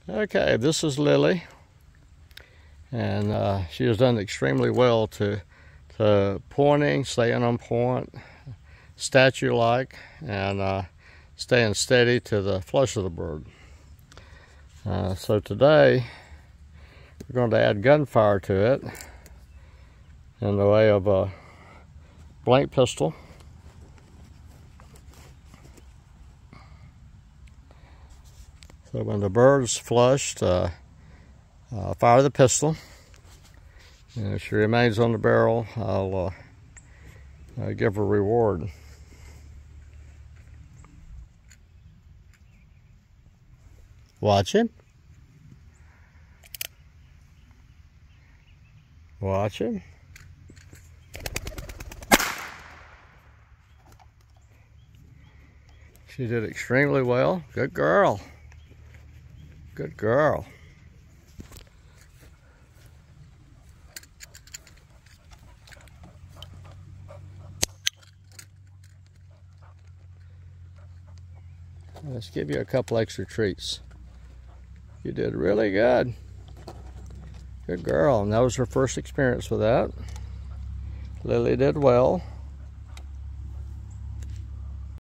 Okay, this is Lilly, and she has done extremely well to pointing, staying on point, statue-like, and staying steady to the flush of the bird. So today we're going to add gunfire to it in the way of a blank pistol. So when the bird's flushed, fire the pistol. And if she remains on the barrel, I'll give her a reward. Watch it. Watch it. She did extremely well. Good girl. Good girl. Let's give you a couple extra treats. You did really good. Good girl. And that was her first experience with that. Lilly did well.